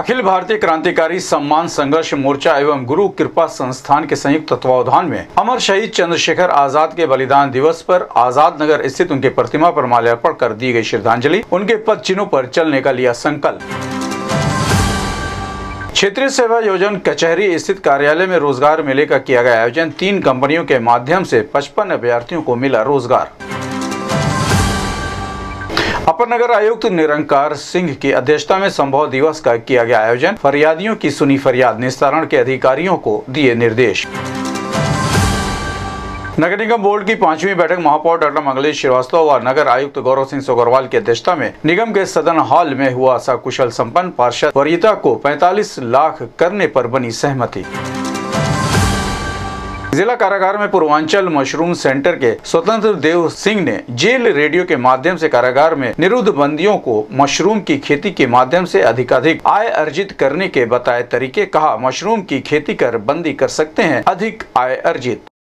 अखिल भारतीय क्रांतिकारी सम्मान संघर्ष मोर्चा एवं गुरु कृपा संस्थान के संयुक्त तत्वावधान में अमर शहीद चंद्रशेखर आजाद के बलिदान दिवस पर आजाद नगर स्थित उनके प्रतिमा पर माल्यार्पण कर दी गई श्रद्धांजलि। उनके पद चिन्हों पर चलने का लिया संकल्प। क्षेत्रीय सेवा योजना कचहरी स्थित कार्यालय में रोजगार मेले का किया गया आयोजन। 3 कंपनियों के माध्यम से 55 अभ्यर्थियों को मिला रोजगार। अपर नगर आयुक्त निरंकार सिंह की अध्यक्षता में संभव दिवस का किया गया आयोजन। फरियादियों की सुनी फरियाद, निस्तारण के अधिकारियों को दिए निर्देश। नगर निगम बोर्ड की 5वीं बैठक महापौर डॉक्टर मंगलेश श्रीवास्तव व नगर आयुक्त गौरव सिंह सोगरवाल की अध्यक्षता में निगम के सदन हॉल में हुआ सकुशल संपन्न। पार्षद वरीयता को 45 लाख करने पर बनी सहमति। जिला कारागार में पूर्वांचल मशरूम सेंटर के स्वतंत्र देव सिंह ने जेल रेडियो के माध्यम से कारागार में निरुद्ध बंदियों को मशरूम की खेती के माध्यम से अधिकाधिक आय अर्जित करने के बताए तरीके। कहा, मशरूम की खेती कर बंदी कर सकते हैं अधिक आय अर्जित।